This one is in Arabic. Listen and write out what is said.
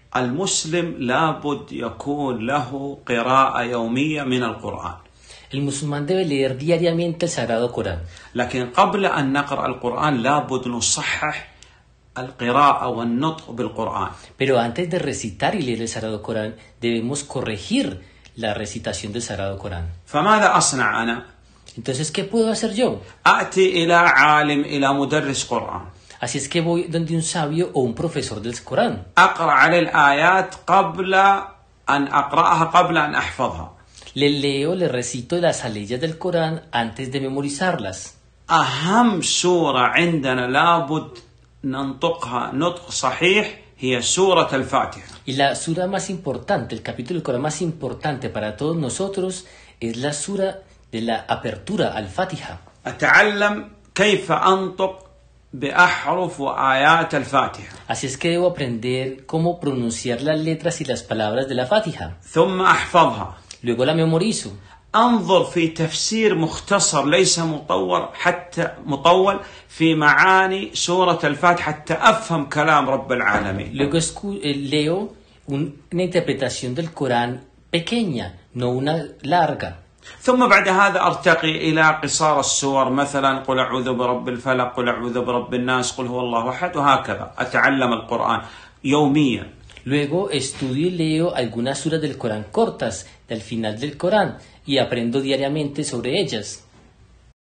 المسلم لابد يكون له قراءة يومية من القرآن. El musulmán debe leer diariamente el Sagrado Corán. لكن قبل أن نقرأ القرآن لابد نصحح القراءة والنطق بالقرآن. Pero antes de recitar y leer el Sagrado Corán, debemos corregir la recitación del Sagrado Corán. فماذا أصنع أنا؟ Entonces, ¿qué puedo hacer yo? أأتي إلى عالم إلى مدرس قرآن. Así es que voy donde un sabio o un profesor del Corán. أقرأ على الآيات قبل أن أقرأها قبل أن أحفظها. Le recito las aleyas del Corán antes de memorizarlas. أهم سورة عندنا لابد ننطقها نطق صحيح هي سورة الفاتحة. Y la sura más importante, el capítulo del Corán más importante para todos nosotros es la sura de la apertura al Fatiha. أتعلم كيف أنطق بأحرف وآيات الفاتحة. Así es que debo aprender cómo pronunciar las letras y las palabras de la Fatiha. ثم أحفظها. Luego la memorizo. أنظر في تفسير مختصر ليس مطول في معاني سورة الفاتحة حتى أفهم كلام رب العالمين. Luego leo una interpretación del Corán pequeña, no una larga. ثم بعد هذا أرتقي إلى قصار السور، مثلا قل أعوذ برب الفلق، قل أعوذ برب الناس، قل هو الله أحد، وهكذا أتعلم القرآن يوميا. Luego estudio y leo algunas suras del Corán cortas del final del Corán y aprendo diariamente sobre ellas.